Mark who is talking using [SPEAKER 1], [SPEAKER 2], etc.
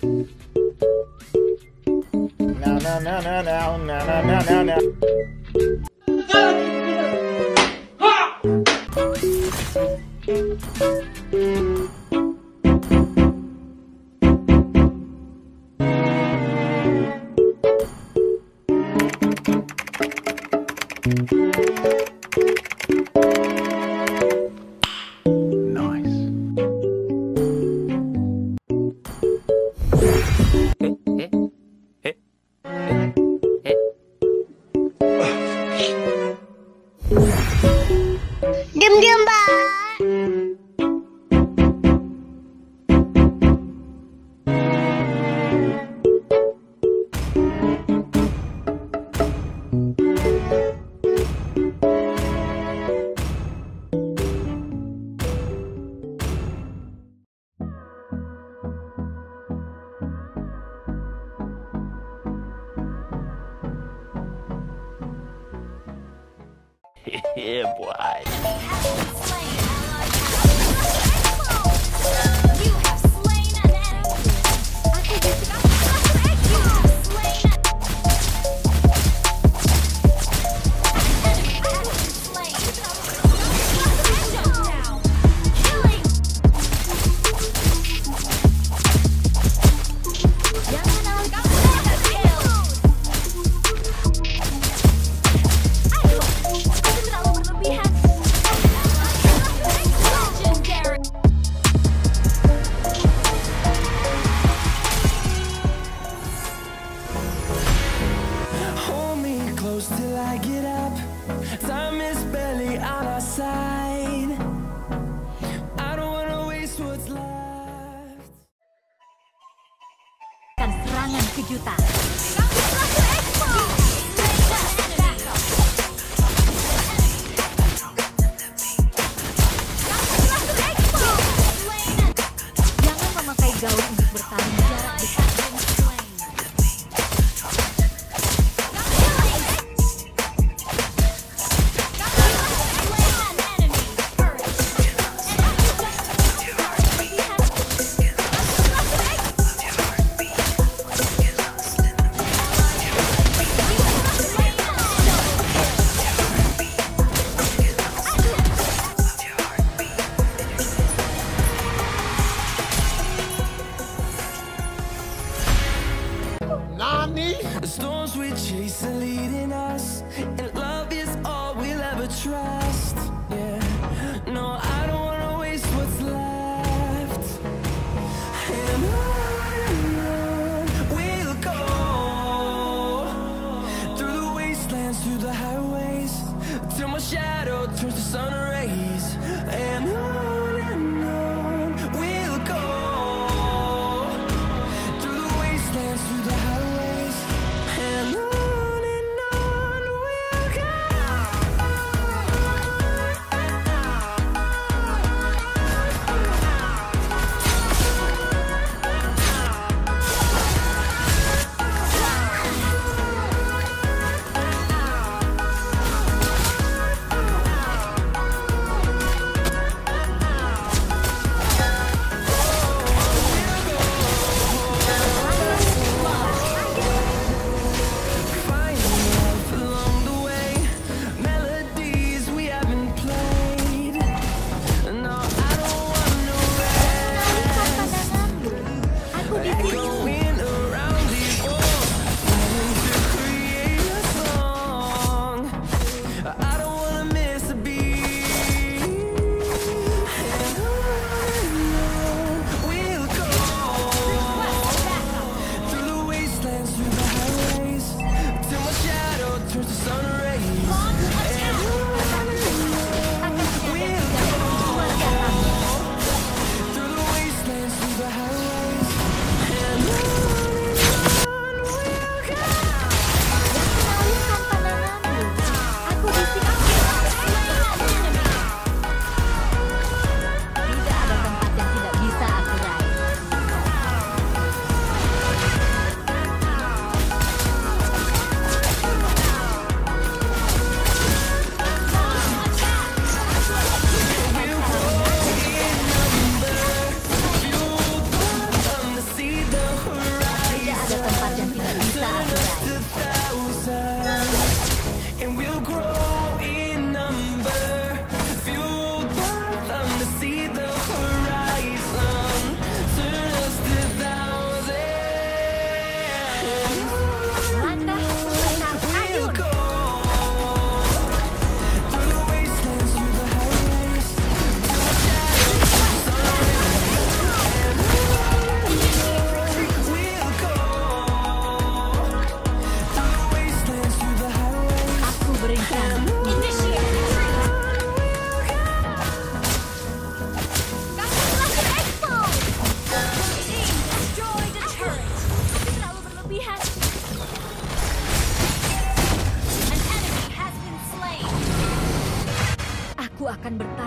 [SPEAKER 1] Now, now, now, now, now, now, now, now, now.
[SPEAKER 2] Diam-diam, Mbak.
[SPEAKER 1] Yeah, boy.
[SPEAKER 3] Till I get up, time is barely on our side. I don't wanna waste what's left.
[SPEAKER 4] Serangan kejutan. Jangan memakai gaun untuk bertarung jarak dekat.
[SPEAKER 3] The storms we chase are leading us, and love is all we'll ever trust. Yeah, no, I don't wanna waste what's left. And on we'll go, through the wastelands, through the highways, till my shadow turns to sun rays. And on we'll go, through the wastelands, through the highways, and on we'll go. Through the wastelands, through the highways, and
[SPEAKER 4] akan bertanggung